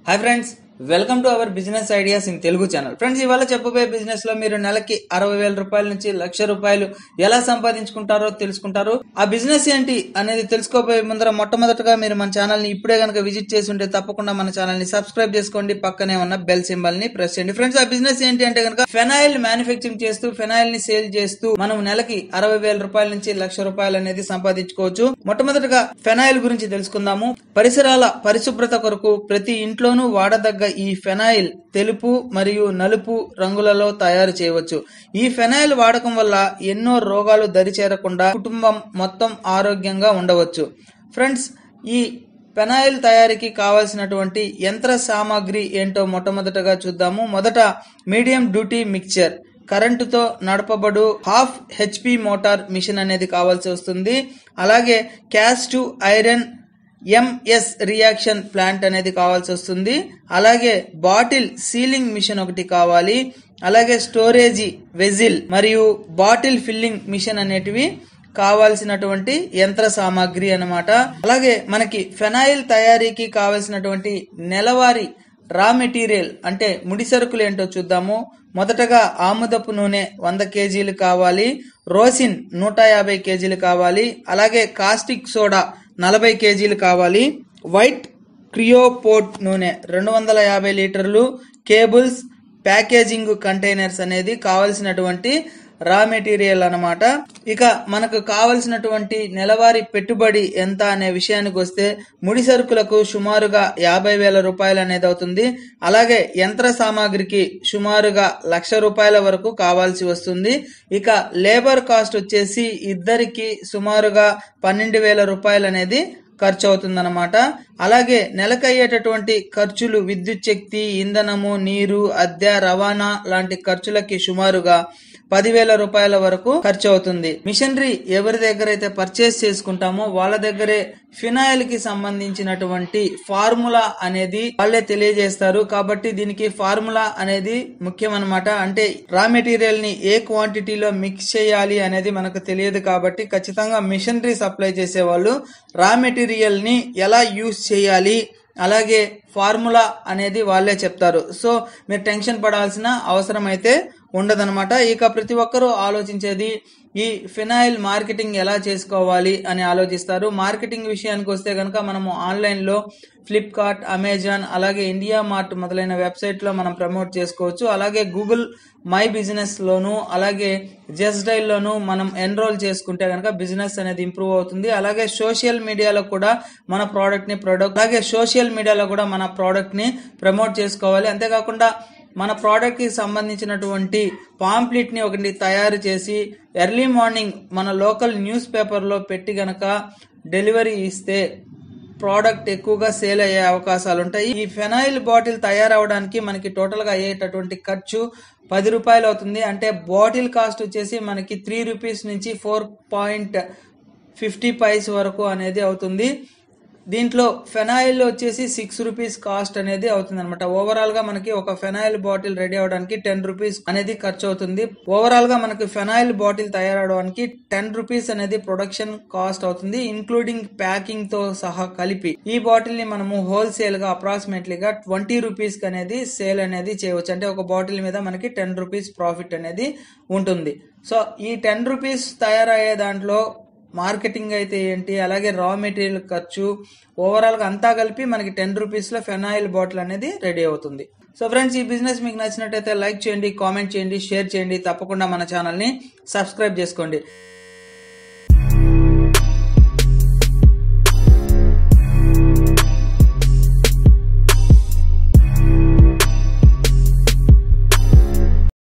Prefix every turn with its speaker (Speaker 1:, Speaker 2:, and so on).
Speaker 1: Hi friends, welcome to our business ideas in Telugu channel. Friends, ఇవాళ చెప్పబోయే business లో మీరు నెలకి 60,000 రూపాయల నుంచి 1,00,000 రూపాయలు ఎలా సంపాదించుకుంటారో తెలుసుకుంటారు. ఆ బిజినెస్ ఏంటి అనేది తెలుసుకోబోయే ముందర మొట్టమొదటిగా మీరు మన ఛానల్ ని ఇప్పుడే గనక విజిట్ చేసి ఉంటే తప్పకుండా మన ఛానల్ ని సబ్స్క్రైబ్ చేసుకోండి. పక్కనే ఉన్న బెల్ సింబల్ ని ప్రెస్ చేయండి. ఫ్రెండ్స్, ఆ బిజినెస్ ఏంటి అంటే గనక ఫెనాయిల్ మ్యానుఫ్యాక్చరింగ్ చేస్తూ ఫెనాయిల్ ని సేల్ చేస్తూ మనం నెలకి 60,000 రూపాయల నుంచి 1,00,000 రూపాయలు అనేది సంపాదించుకోవచ్చు. మొట్టమొదటిగా ఫెనాయిల్ గురించి తెలుసుకుందాము. పరిసరాల పరిశుభ్రత కొరకు ప్రతి ఇంట్లోనూ వాడదగ్గ ఈ ఫెనాయిల్ తెలుపు మరియు నలుపు రంగులలో తయారు చేయవచ్చు. ఈ ఫెనాయిల్ వాడకం వల్ల ఎన్నో రోగాలు దరిచేరకుండా కుటుంబం మొత్తం ఆరోగ్యంగా ఉండవచ్చు. ఫ్రెండ్స్, ఈ ఫెనాయిల్ తయారీకి కావాల్సినటువంటి యంత్ర సామాగ్రి ఏంటో మొట్టమొదటగా చూద్దాము. మొదట మీడియం డ్యూటీ మిక్చర్, కరెంటుతో నడపబడు 1/2 HP మోటార్ మిషన్ అనేది కావాల్సి వస్తుంది. అలాగే cast iron MS reaction plant అనేది కావాల్సి వస్తుంది. అలాగే బాటిల్ సీలింగ్ మిషన్ ఒకటి కావాలి. అలాగే స్టోరేజీ వెజిల్ మరియు బాటిల్ ఫిల్లింగ్ మిషన్ అనేటివి కావాల్సినటువంటి యంత్ర సామాగ్రి అన్నమాట. అలాగే మనకి ఫెనాయిల్ తయారీకి కావాల్సినటువంటి నెలవారీ రా మెటీరియల్ అంటే ముడి సరుకులు ఏంటో చూద్దాము. మొదటగా ఆముదపు నూనె 100 kgలు కావాలి. రోసిన్ 150 kgలు కావాలి. అలాగే కాస్టిక్ సోడా 40 kgలు కావాలి. వైట్ క్రియోపోర్ట్ నూనె 250 లీటర్లు. కేబుల్స్, ప్యాకేజింగ్ కంటైనర్స్ అనేది కావలసినటువంటి రా మెటీరియల్ అన్నమాట. ఇక మనకు కావలసినటువంటి నెలవారీ పెట్టుబడి ఎంత అనే విషయానికి వస్తే ముడి సరుకులకు సుమారుగా 50,000 రూపాయలు అనేది అవుతుంది. అలాగే యంత్ర సామాగ్రికి సుమారుగా 1,00,000 రూపాయల వరకు కావాల్సి వస్తుంది. ఇక లేబర్ కాస్ట్ వచ్చేసి ఇద్దరికి సుమారుగా 12,000 రూపాయలు అనేది ఖర్చు అవుతుందన్నమాట. అలాగే నెలకయ్యేటటువంటి ఖర్చులు విద్యుత్ శక్తి, ఇంధనము, నీరు, అద్దె, రవాణా లాంటి ఖర్చులకి సుమారుగా 10,000 రూపాయల వరకు ఖర్చు అవుతుంది. మిషనరీ ఎవరి దగ్గర అయితే పర్చేస్ చేసుకుంటామో వాళ్ళ దగ్గరే ఫినాయిల్ కి సంబంధించినటువంటి ఫార్ములా అనేది వాళ్ళే తెలియజేస్తారు. కాబట్టి దీనికి ఫార్ములా అనేది ముఖ్యం అన్నమాట. అంటే రా మెటీరియల్ ని ఏ క్వాంటిటీలో మిక్స్ చేయాలి అనేది మనకు తెలియదు. కాబట్టి ఖచ్చితంగా మిషనరీ సప్లై చేసే వాళ్ళు రా మెటీరియల్ ని ఎలా యూజ్ చేయాలి, అలాగే ఫార్ములా అనేది వాళ్ళే చెప్తారు. సో మీరు టెన్షన్ పడాల్సిన అవసరం అయితే ఉండదన్నమాట. ఇక ప్రతి ఒక్కరూ ఆలోచించేది ఈ ఫినాయిల్ మార్కెటింగ్ ఎలా చేసుకోవాలి అని ఆలోచిస్తారు. మార్కెటింగ్ విషయానికి వస్తే కనుక మనము ఆన్లైన్ లో ఫ్లిప్కార్ట్, అమెజాన్, అలాగే ఇండియా మార్ట్ మొదలైన వెబ్సైట్ లో మనం ప్రమోట్ చేసుకోవచ్చు. అలాగే గూగుల్ మై బిజినెస్ లోను, అలాగే జస్ట్ డైల్ లోను మనం ఎన్రోల్ చేసుకుంటే కనుక బిజినెస్ అనేది ఇంప్రూవ్ అవుతుంది. అలాగే సోషల్ మీడియాలో కూడా మన ప్రోడక్ట్ ని ప్రమోట్ చేసుకోవాలి. అంతేకాకుండా మన ప్రోడక్ట్ కి సంబంధించినటువంటి పాంప్లెట్ ని ఒకటి తయారు చేసి ఎర్లీ మార్నింగ్ మన లోకల్ న్యూస్ పేపర్ లో పెట్టి గనక డెలివరీ ఇస్తే ప్రోడక్ట్ ఎక్కువగా సేల్ అయ్యే అవకాశాలు ఉంటాయి. ఈ ఫెనాయిల్ బాటిల్ తయారవడానికి మనకి టోటల్ గా అయ్యేటటువంటి ఖర్చు 10 రూపాయలు అవుతుంది. అంటే బాటిల్ కాస్ట్ వచ్చేసి మనకి 3 రూపీస్ నుంచి 4.50 వరకు అనేది అవుతుంది. దీంట్లో ఫెనాయిల్ వచ్చేసి 6 రూపీస్ కాస్ట్ అనేది అవుతుంది అనమాట. ఓవరాల్ గా మనకి ఒక ఫెనాయిల్ బాటిల్ రెడీ అవడానికి 10 రూపీస్ అనేది ఖర్చు అవుతుంది. ఓవరాల్ గా మనకి ఫెనాయిల్ బాటిల్ తయారవడానికి 10 రూపీస్ అనేది ప్రొడక్షన్ కాస్ట్ అవుతుంది, ఇంక్లూడింగ్ ప్యాకింగ్ తో సహా కలిపి. ఈ బాటిల్ ని మనము హోల్సేల్ గా అప్రాక్సిమేట్లీగా 20 రూపీస్ అనేది సేల్ అనేది చేయవచ్చు. అంటే ఒక బాటిల్ మీద మనకి 10 రూపీస్ ప్రాఫిట్ అనేది ఉంటుంది. సో ఈ 10 రూపీస్ తయారయ్యే దాంట్లో మార్కెటింగ్ అయితే ఏంటి, అలాగే రా మెటీరియల్ ఖర్చు, ఓవరాల్ గా అంతా కలిపి మనకి 10 రూపీస్ లో ఫెనాయిల్ బాటిల్ అనేది రెడీ అవుతుంది. సో ఫ్రెండ్స్, ఈ బిజినెస్ మీకు నచ్చినట్టయితే లైక్ చేయండి, కామెంట్ చేయండి, షేర్ చేయండి. తప్పకుండా మన ఛానల్ ని సబ్స్క్రైబ్ చేసుకోండి.